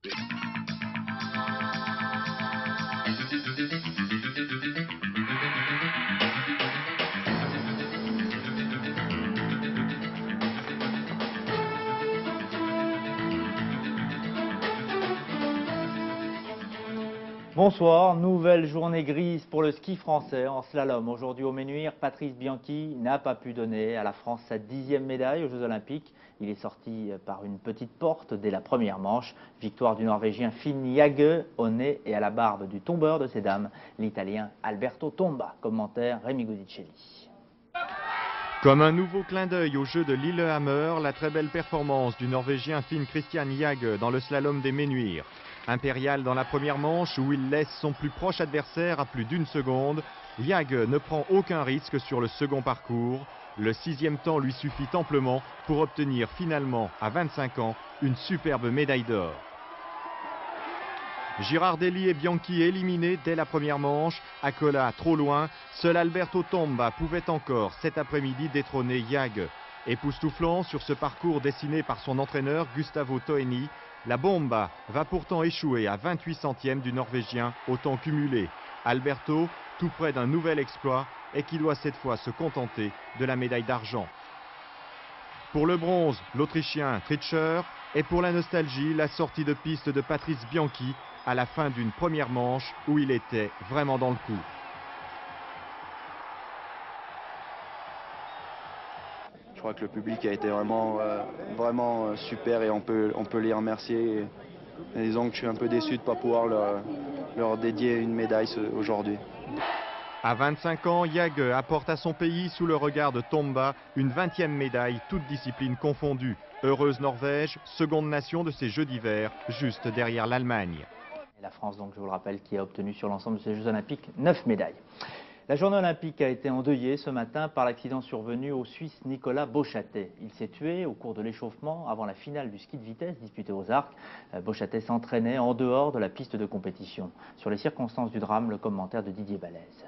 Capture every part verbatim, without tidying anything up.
Bonsoir, nouvelle journée grise pour le ski français en slalom. Aujourd'hui au Ménuire, Patrice Bianchi n'a pas pu donner à la France sa dixième médaille aux Jeux Olympiques. Il est sorti par une petite porte dès la première manche. Victoire du Norvégien Finn Jagge au nez et à la barbe du tombeur de ces dames, l'Italien Alberto Tomba. Commentaire Rémi Godicelli. Comme un nouveau clin d'œil au jeu de Lillehammer, la très belle performance du Norvégien Finn Christian Jagge dans le slalom des Ménuires. Impérial dans la première manche où il laisse son plus proche adversaire à plus d'une seconde, Jagge ne prend aucun risque sur le second parcours. Le sixième temps lui suffit amplement pour obtenir finalement, à vingt-cinq ans, une superbe médaille d'or. Girardelli et Bianchi éliminés dès la première manche. Accola trop loin, seul Alberto Tomba pouvait encore cet après-midi détrôner Jagge. Époustouflant sur ce parcours dessiné par son entraîneur Gustavo Toeni, la bomba va pourtant échouer à vingt-huit centièmes du Norvégien au temps cumulé. Alberto, tout près d'un nouvel exploit et qui doit cette fois se contenter de la médaille d'argent. Pour le bronze, l'Autrichien Tritscher et pour la nostalgie, la sortie de piste de Patrice Bianchi à la fin d'une première manche où il était vraiment dans le coup. Je crois que le public a été vraiment, euh, vraiment super et on peut, on peut les remercier. Et, et disons que je suis un peu déçu de ne pas pouvoir leur, leur dédier une médaille aujourd'hui. À vingt-cinq ans, Jagge apporte à son pays, sous le regard de Tomba, une vingtième médaille, toutes disciplines confondues. Heureuse Norvège, seconde nation de ces Jeux d'hiver, juste derrière l'Allemagne. La France, donc, je vous le rappelle, qui a obtenu sur l'ensemble de ces Jeux Olympiques neuf médailles. La journée olympique a été endeuillée ce matin par l'accident survenu au Suisse Nicolas Beauchâtet. Il s'est tué au cours de l'échauffement avant la finale du ski de vitesse disputé aux Arcs. Beauchâtet s'entraînait en dehors de la piste de compétition. Sur les circonstances du drame, le commentaire de Didier Balèze.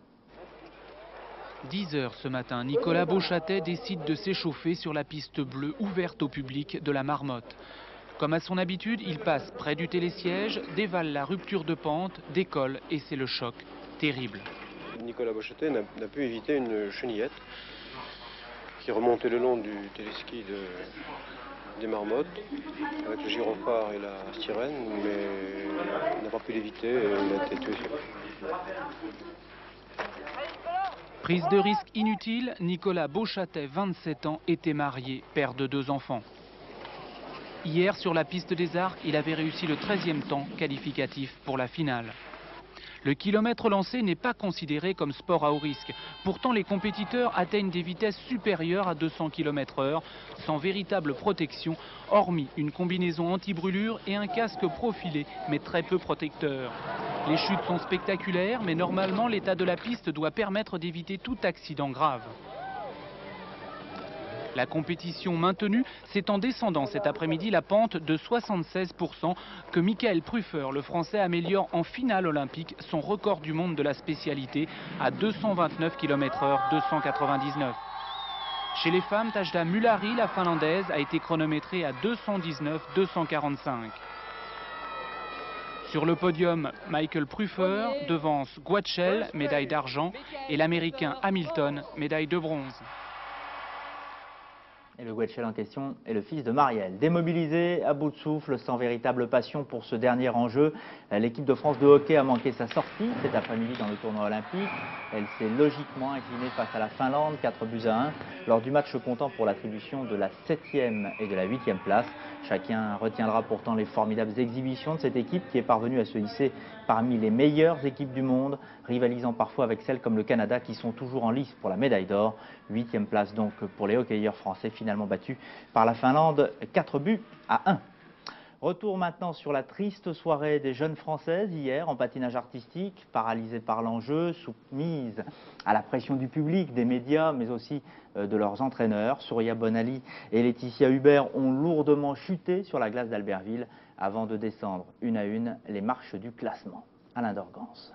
dix heures ce matin, Nicolas Beauchâtet décide de s'échauffer sur la piste bleue ouverte au public de la Marmotte. Comme à son habitude, il passe près du télésiège, dévale la rupture de pente, décolle et c'est le choc terrible. Nicolas Beauchâtet n'a pu éviter une chenillette qui remontait le long du téléski de, des Marmottes avec le gyrophare et la sirène, mais il n'a pas pu l'éviter et il a été tué. Prise de risque inutile, Nicolas Beauchâtet, vingt-sept ans, était marié, père de deux enfants. Hier, sur la piste des Arcs, il avait réussi le treizième temps qualificatif pour la finale. Le kilomètre lancé n'est pas considéré comme sport à haut risque. Pourtant, les compétiteurs atteignent des vitesses supérieures à deux cents kilomètres heure, sans véritable protection, hormis une combinaison anti-brûlure et un casque profilé, mais très peu protecteur. Les chutes sont spectaculaires, mais normalement, l'état de la piste doit permettre d'éviter tout accident grave. La compétition maintenue, c'est en descendant cet après-midi la pente de soixante-seize pour cent que Michael Prüfer, le Français, améliore en finale olympique son record du monde de la spécialité à deux cent vingt-neuf kilomètres heure, deux cent quatre-vingt-dix-neuf. Chez les femmes, Tajda Mulari, la Finlandaise, a été chronométrée à deux cent dix-neuf deux cent quarante-cinq. Sur le podium, Michael Prüfer devance Guatchel, médaille d'argent, et l'Américain Hamilton, médaille de bronze. Et le Guetchel en question est le fils de Marielle. Démobilisé, à bout de souffle, sans véritable passion pour ce dernier enjeu, l'équipe de France de hockey a manqué sa sortie cet après-midi dans le tournoi olympique. Elle s'est logiquement inclinée face à la Finlande, quatre buts à un, lors du match comptant pour l'attribution de la septième et de la huitième place. Chacun retiendra pourtant les formidables exhibitions de cette équipe qui est parvenue à se hisser parmi les meilleures équipes du monde, rivalisant parfois avec celles comme le Canada qui sont toujours en lice pour la médaille d'or. Huitième place donc pour les hockeyeurs français, finalement battus par la Finlande, quatre buts à un. Retour maintenant sur la triste soirée des jeunes Françaises hier en patinage artistique, paralysées par l'enjeu, soumises à la pression du public, des médias, mais aussi de leurs entraîneurs. Souria Bonali et Laetitia Hubert ont lourdement chuté sur la glace d'Albertville avant de descendre une à une les marches du classement. Alain Dorgance.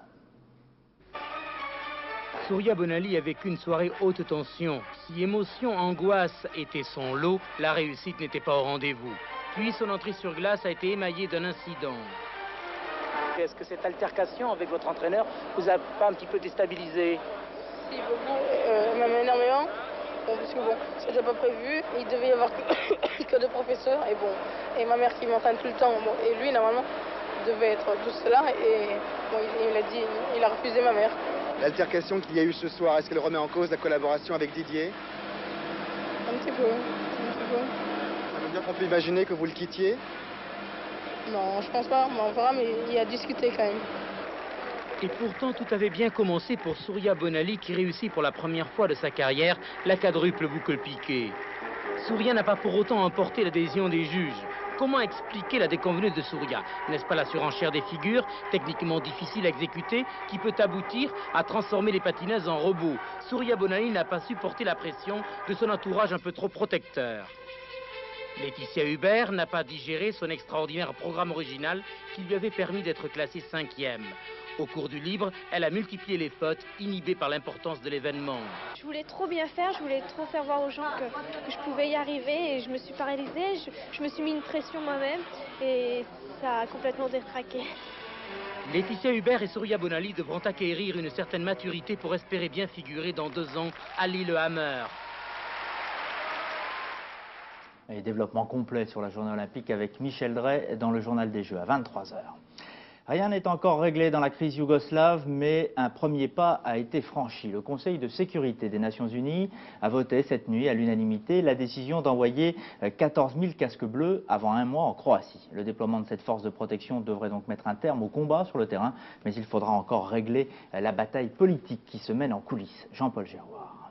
Souria Bonali a vécu une soirée haute tension. Si émotion, angoisse était son lot, la réussite n'était pas au rendez-vous. Puis son entrée sur glace a été émaillée d'un incident. Est-ce que cette altercation avec votre entraîneur vous a pas un petit peu déstabilisé? Si, beaucoup, euh, même énormément. Bon, parce que bon, c'était pas prévu. Il devait y avoir que, que deux professeurs et bon, et ma mère qui m'entraîne tout le temps. Bon, et lui, normalement, devait être tout cela et bon, il, il a dit, il a refusé ma mère. L'altercation qu'il y a eu ce soir, est-ce qu'elle remet en cause la collaboration avec Didier? Un petit peu, un petit peu. Ça veut dire qu'on peut imaginer que vous le quittiez? Non, je pense pas, mais on verra, mais il a discuté quand même. Et pourtant, tout avait bien commencé pour Surya Bonaly qui réussit pour la première fois de sa carrière la quadruple boucle piquée. Surya n'a pas pour autant emporté l'adhésion des juges. Comment expliquer la déconvenue de Surya? N'est-ce pas la surenchère des figures, techniquement difficile à exécuter, qui peut aboutir à transformer les patineuses en robots? Surya Bonaly n'a pas supporté la pression de son entourage un peu trop protecteur. Laetitia Hubert n'a pas digéré son extraordinaire programme original qui lui avait permis d'être classée cinquième. Au cours du libre, elle a multiplié les fautes, inhibée par l'importance de l'événement. Je voulais trop bien faire, je voulais trop faire voir aux gens que, que je pouvais y arriver et je me suis paralysée, je, je me suis mis une pression moi-même et ça a complètement détraqué. Laetitia Hubert et Surya Bonaly devront acquérir une certaine maturité pour espérer bien figurer dans deux ans à Lillehammer. Et développement complet sur la journée olympique avec Michel Drey dans le journal des Jeux à vingt-trois heures. Rien n'est encore réglé dans la crise yougoslave, mais un premier pas a été franchi. Le Conseil de sécurité des Nations Unies a voté cette nuit à l'unanimité la décision d'envoyer quatorze mille casques bleus avant un mois en Croatie. Le déploiement de cette force de protection devrait donc mettre un terme au combat sur le terrain, mais il faudra encore régler la bataille politique qui se mène en coulisses. Jean-Paul Giroir.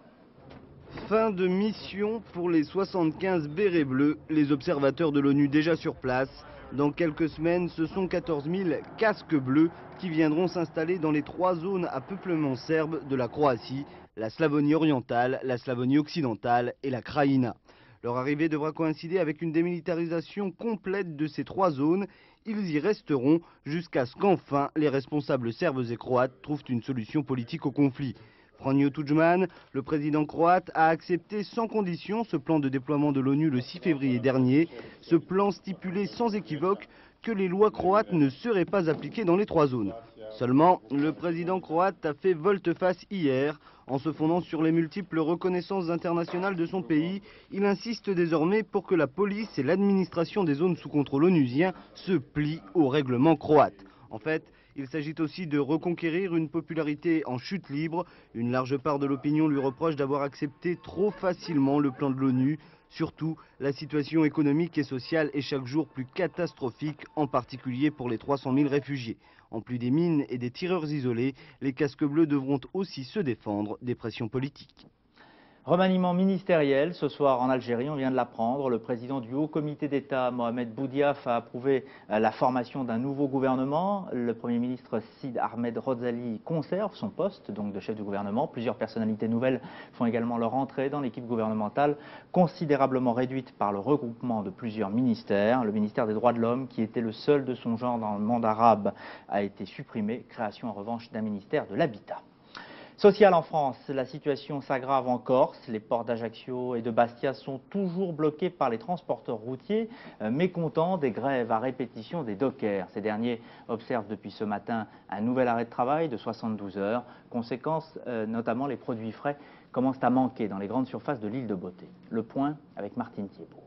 Fin de mission pour les soixante-quinze bérets bleus, les observateurs de l'ONU déjà sur place. Dans quelques semaines, ce sont quatorze mille casques bleus qui viendront s'installer dans les trois zones à peuplement serbe de la Croatie, la Slavonie orientale, la Slavonie occidentale et la Krajina. Leur arrivée devra coïncider avec une démilitarisation complète de ces trois zones. Ils y resteront jusqu'à ce qu'enfin les responsables serbes et croates trouvent une solution politique au conflit. Franjo Tudjman, le président croate, a accepté sans condition ce plan de déploiement de l'ONU le six février dernier. Ce plan stipulait sans équivoque que les lois croates ne seraient pas appliquées dans les trois zones. Seulement, le président croate a fait volte-face hier. En se fondant sur les multiples reconnaissances internationales de son pays, il insiste désormais pour que la police et l'administration des zones sous contrôle onusien se plient au règlement croate. En fait, il s'agit aussi de reconquérir une popularité en chute libre. Une large part de l'opinion lui reproche d'avoir accepté trop facilement le plan de l'ONU. Surtout, la situation économique et sociale est chaque jour plus catastrophique, en particulier pour les trois cent mille réfugiés. En plus des mines et des tireurs isolés, les casques bleus devront aussi se défendre des pressions politiques. Remaniement ministériel ce soir en Algérie, on vient de l'apprendre. Le président du Haut Comité d'État, Mohamed Boudiaf, a approuvé la formation d'un nouveau gouvernement. Le Premier ministre Sid Ahmed Rozali conserve son poste donc de chef du gouvernement. Plusieurs personnalités nouvelles font également leur entrée dans l'équipe gouvernementale, considérablement réduite par le regroupement de plusieurs ministères. Le ministère des Droits de l'Homme, qui était le seul de son genre dans le monde arabe, a été supprimé. Création en revanche d'un ministère de l'Habitat. Social en France, la situation s'aggrave en Corse. Les ports d'Ajaccio et de Bastia sont toujours bloqués par les transporteurs routiers, euh, mécontents des grèves à répétition des dockers. Ces derniers observent depuis ce matin un nouvel arrêt de travail de soixante-douze heures. Conséquence, euh, notamment les produits frais commencent à manquer dans les grandes surfaces de l'île de Beauté. Le point avec Martine Thiebaud.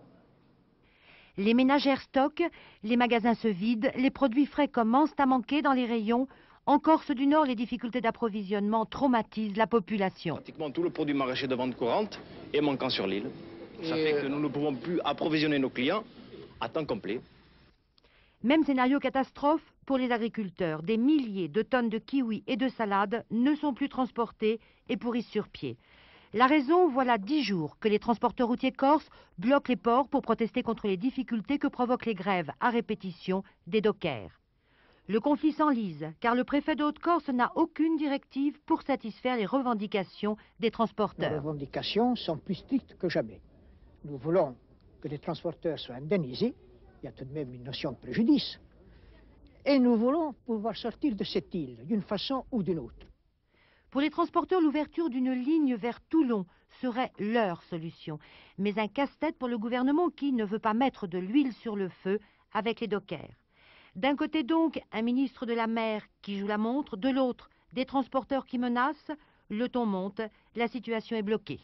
Les ménagères stockent, les magasins se vident, les produits frais commencent à manquer dans les rayons. En Corse du Nord, les difficultés d'approvisionnement traumatisent la population. Pratiquement tout le produit maraîcher de vente courante est manquant sur l'île. Ça fait que nous ne pouvons plus approvisionner nos clients à temps complet. Même scénario catastrophe pour les agriculteurs. Des milliers de tonnes de kiwis et de salades ne sont plus transportées et pourrissent sur pied. La raison, voilà dix jours que les transporteurs routiers corses bloquent les ports pour protester contre les difficultés que provoquent les grèves à répétition des dockers. Le conflit s'enlise, car le préfet de Haute-Corse n'a aucune directive pour satisfaire les revendications des transporteurs. Les revendications sont plus strictes que jamais. Nous voulons que les transporteurs soient indemnisés. Il y a tout de même une notion de préjudice. Et nous voulons pouvoir sortir de cette île d'une façon ou d'une autre. Pour les transporteurs, l'ouverture d'une ligne vers Toulon serait leur solution, mais un casse-tête pour le gouvernement qui ne veut pas mettre de l'huile sur le feu avec les dockers. D'un côté donc, un ministre de la mer qui joue la montre, de l'autre, des transporteurs qui menacent, le ton monte, la situation est bloquée.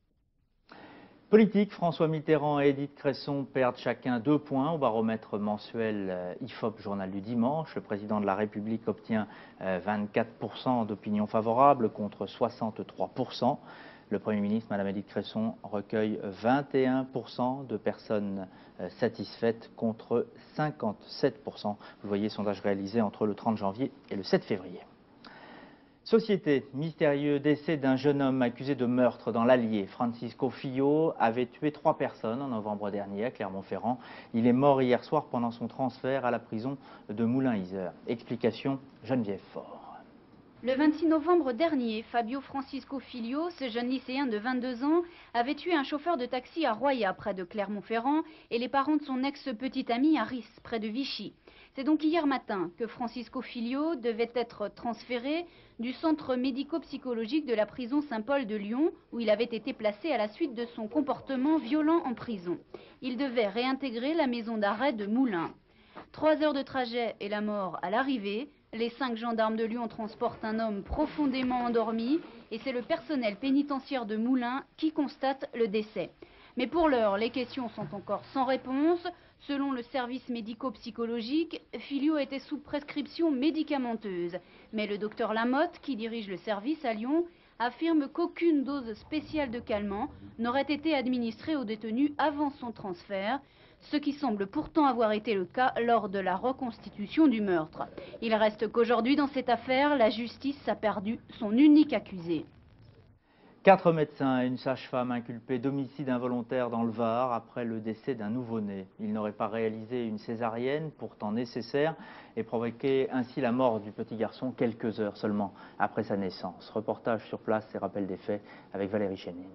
Politique, François Mitterrand et Édith Cresson perdent chacun deux points au baromètre mensuel I F O P Journal du Dimanche. Le président de la République obtient vingt-quatre pour cent d'opinion favorable contre soixante-trois pour cent. Le Premier ministre, Mme Édith Cresson, recueille vingt et un pour cent de personnes satisfaites contre cinquante-sept pour cent. Vous voyez, sondage réalisé entre le trente janvier et le sept février. Société, mystérieux décès d'un jeune homme accusé de meurtre dans l'Allier. Francisco Filho avait tué trois personnes en novembre dernier à Clermont-Ferrand. Il est mort hier soir pendant son transfert à la prison de Moulins-Isère. Explication, Geneviève Faure. Le vingt-six novembre dernier, Fabio Francisco Filho, ce jeune lycéen de vingt-deux ans, avait tué un chauffeur de taxi à Roya, près de Clermont-Ferrand, et les parents de son ex-petite amie à Ris, près de Vichy. C'est donc hier matin que Francisco Filho devait être transféré du centre médico-psychologique de la prison Saint-Paul de Lyon, où il avait été placé à la suite de son comportement violent en prison. Il devait réintégrer la maison d'arrêt de Moulins. Trois heures de trajet et la mort à l'arrivée. Les cinq gendarmes de Lyon transportent un homme profondément endormi et c'est le personnel pénitentiaire de Moulins qui constate le décès. Mais pour l'heure, les questions sont encore sans réponse. Selon le service médico-psychologique, Filho était sous prescription médicamenteuse. Mais le docteur Lamotte, qui dirige le service à Lyon, affirme qu'aucune dose spéciale de calmant n'aurait été administrée au détenu avant son transfert, ce qui semble pourtant avoir été le cas lors de la reconstitution du meurtre. Il reste qu'aujourd'hui, dans cette affaire, la justice a perdu son unique accusé. Quatre médecins et une sage-femme inculpés d'homicide involontaire dans le Var après le décès d'un nouveau-né. Ils n'auraient pas réalisé une césarienne, pourtant nécessaire, et provoqué ainsi la mort du petit garçon quelques heures seulement après sa naissance. Reportage sur place et rappel des faits avec Valérie Chénine.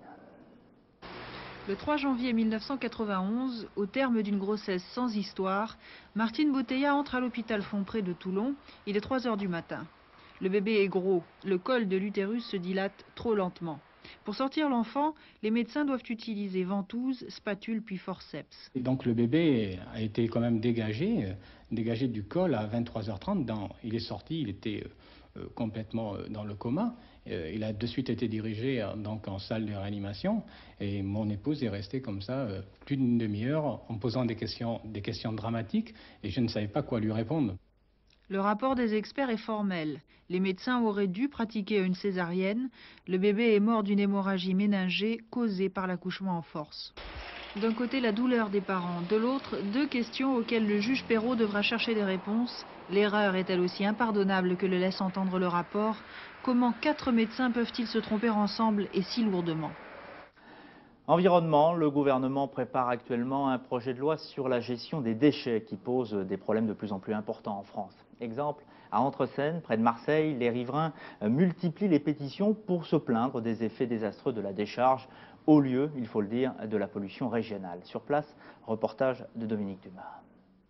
Le trois janvier mille neuf cent quatre-vingt-onze, au terme d'une grossesse sans histoire, Martine Boutella entre à l'hôpital Fontpré de Toulon. Il est trois heures du matin. Le bébé est gros, le col de l'utérus se dilate trop lentement. Pour sortir l'enfant, les médecins doivent utiliser ventouse, spatule puis forceps. Et donc le bébé a été quand même dégagé, euh, dégagé du col à vingt-trois heures trente. Dans, il est sorti, il était euh, complètement euh, dans le coma. Euh, il a de suite été dirigé euh, donc en salle de réanimation et mon épouse est restée comme ça euh, plus d'une demi-heure en posant des questions, des questions dramatiques et je ne savais pas quoi lui répondre. Le rapport des experts est formel. Les médecins auraient dû pratiquer une césarienne. Le bébé est mort d'une hémorragie méningée causée par l'accouchement en force. D'un côté, la douleur des parents. De l'autre, deux questions auxquelles le juge Perrault devra chercher des réponses. L'erreur est-elle aussi impardonnable que le laisse entendre le rapport? Comment quatre médecins peuvent-ils se tromper ensemble et si lourdement? Environnement, le gouvernement prépare actuellement un projet de loi sur la gestion des déchets qui pose des problèmes de plus en plus importants en France. Exemple, à Entre-Seine, près de Marseille, les riverains multiplient les pétitions pour se plaindre des effets désastreux de la décharge, au lieu, il faut le dire, de la pollution régionale. Sur place, reportage de Dominique Dumas.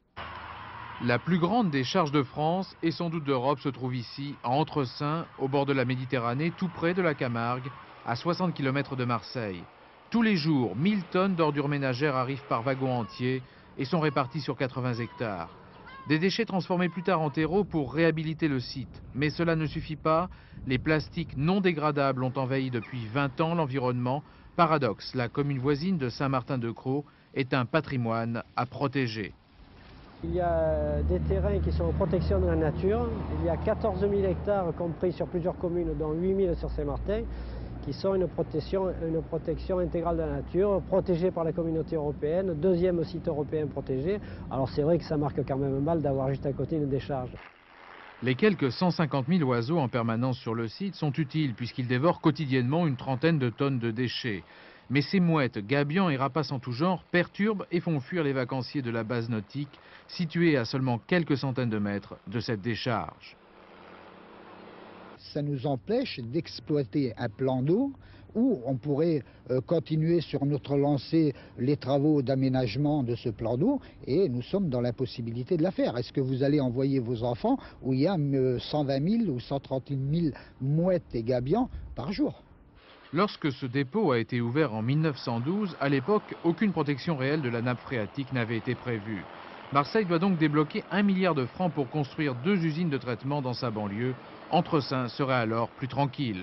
La plus grande décharge de France et sans doute d'Europe se trouve ici, à Entre-Seine, au bord de la Méditerranée, tout près de la Camargue, à soixante kilomètres de Marseille. Tous les jours, mille tonnes d'ordures ménagères arrivent par wagon entier et sont réparties sur quatre-vingts hectares. Des déchets transformés plus tard en terreau pour réhabiliter le site. Mais cela ne suffit pas. Les plastiques non dégradables ont envahi depuis vingt ans l'environnement. Paradoxe, la commune voisine de Saint-Martin-de-Crau est un patrimoine à protéger. Il y a des terrains qui sont en protection de la nature. Il y a quatorze mille hectares compris sur plusieurs communes, dont huit mille sur Saint-Martin, qui sont une protection, une protection intégrale de la nature, protégée par la communauté européenne, deuxième site européen protégé. Alors c'est vrai que ça marque quand même mal d'avoir juste à côté une décharge. Les quelques cent cinquante mille oiseaux en permanence sur le site sont utiles puisqu'ils dévorent quotidiennement une trentaine de tonnes de déchets. Mais ces mouettes, gabions et rapaces en tout genre perturbent et font fuir les vacanciers de la base nautique, située à seulement quelques centaines de mètres de cette décharge. Ça nous empêche d'exploiter un plan d'eau où on pourrait euh, continuer sur notre lancée les travaux d'aménagement de ce plan d'eau et nous sommes dans l'impossibilité de la faire. Est-ce que vous allez envoyer vos enfants où il y a euh, cent vingt mille ou cent trente mille mouettes et gabions par jour? Lorsque ce dépôt a été ouvert en mille neuf cent douze, à l'époque, aucune protection réelle de la nappe phréatique n'avait été prévue. Marseille doit donc débloquer un milliard de francs pour construire deux usines de traitement dans sa banlieue. Entresins serait alors plus tranquille.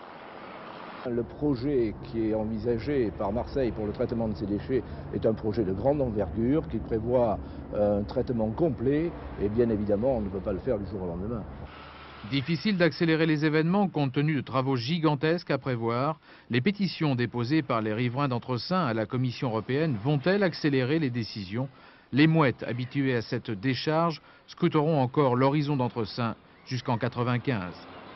Le projet qui est envisagé par Marseille pour le traitement de ces déchets est un projet de grande envergure qui prévoit un traitement complet et bien évidemment on ne peut pas le faire du jour au lendemain. Difficile d'accélérer les événements compte tenu de travaux gigantesques à prévoir. Les pétitions déposées par les riverains d'Entresins à la Commission européenne vont-elles accélérer les décisions? Les mouettes habituées à cette décharge scruteront encore l'horizon d'Entresins jusqu'en quatre-vingt-quinze.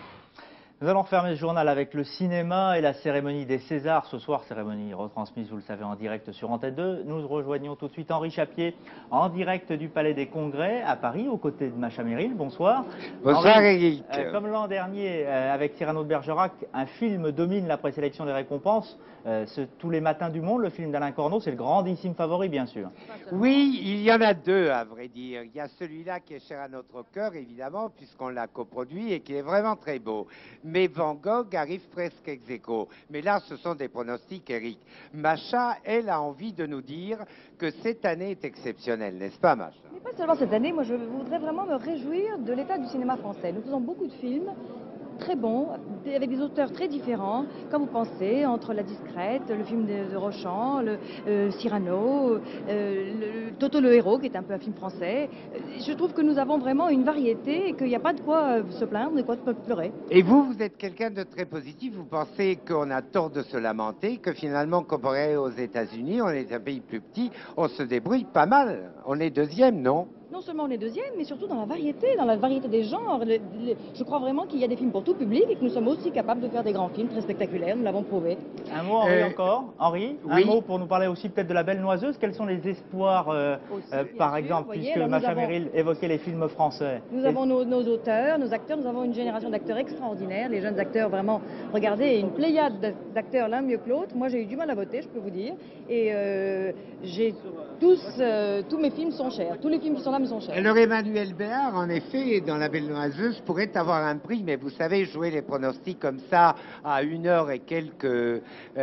Nous allons fermer ce journal avec le cinéma et la cérémonie des Césars. Ce soir, cérémonie retransmise, vous le savez, en direct sur Antenne deux. Nous rejoignons tout de suite Henri Chapier, en direct du Palais des Congrès à Paris, aux côtés de Macha Merrill. Bonsoir. Bonsoir, Henri, Eric. Euh, comme l'an dernier, euh, avec Cyrano de Bergerac, un film domine la présélection des récompenses. Euh, ce, tous les matins du monde, le film d'Alain Corneau, c'est le grandissime favori, bien sûr. Oui, il y en a deux, à vrai dire. Il y a celui-là qui est cher à notre cœur, évidemment, puisqu'on l'a coproduit et qui est vraiment très beau. Mais Van Gogh arrive presque ex aequo. Mais là, ce sont des pronostics, Eric. Macha, elle, a envie de nous dire que cette année est exceptionnelle, n'est-ce pas, Macha? Mais pas seulement cette année, moi je voudrais vraiment me réjouir de l'état du cinéma français. Nous faisons beaucoup de films très bons, avec des auteurs très différents, comme vous pensez, entre La Discrète, le film de, de Rochant, le euh, Cyrano, euh, le, Toto le héros, qui est un peu un film français. Je trouve que nous avons vraiment une variété et qu'il n'y a pas de quoi se plaindre, de quoi pleurer. Et vous, vous êtes quelqu'un de très positif, vous pensez qu'on a tort de se lamenter, que finalement, comparé aux États-Unis, on est un pays plus petit, on se débrouille pas mal. On est deuxième, non? Non seulement on est deuxième, mais surtout dans la variété, dans la variété des genres. Le, le, je crois vraiment qu'il y a des films pour tout public et que nous sommes aussi capables de faire des grands films très spectaculaires, nous l'avons prouvé. Un mot, Henri, Euh, encore. Henri, oui. un mot pour nous parler aussi peut-être de La Belle Noiseuse. Quels sont les espoirs, euh, Aussi, euh, bien par sûr, exemple, vous voyez, puisque alors nous Macha avons- Merrill évoquait les films français? Nous Et- avons nos, nos auteurs, nos acteurs, nous avons une génération d'acteurs extraordinaires, les jeunes acteurs vraiment, regardez, une pléiade d'acteurs l'un mieux que l'autre. Moi j'ai eu du mal à voter, je peux vous dire, et euh, j'ai tous, euh, tous mes films sont chers, tous les films qui sont là me sont chers. Alors Emmanuel Béard, en effet, dans La Belle Noiseuse, pourrait avoir un prix, mais vous savez, jouer les pronostics comme ça, à une heure et quelques euh,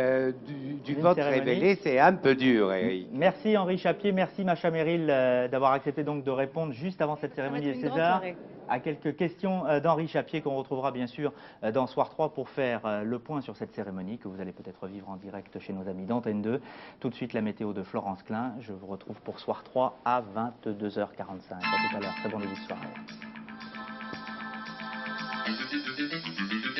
du, du Une vote cérémonie. révélé, c'est un peu dur, Eric. Merci Henri Chapier, merci Macha Merrill euh, d'avoir accepté donc de répondre juste avant cette cérémonie des une grande Césars soirée. à quelques questions euh, d'Henri Chapier qu'on retrouvera bien sûr euh, dans Soir trois pour faire euh, le point sur cette cérémonie que vous allez peut-être vivre en direct chez nos amis d'Antenne deux. Tout de suite la météo de Florence Klein. Je vous retrouve pour Soir trois à vingt-deux heures quarante-cinq. À tout à l'heure. Très bon début de soirée.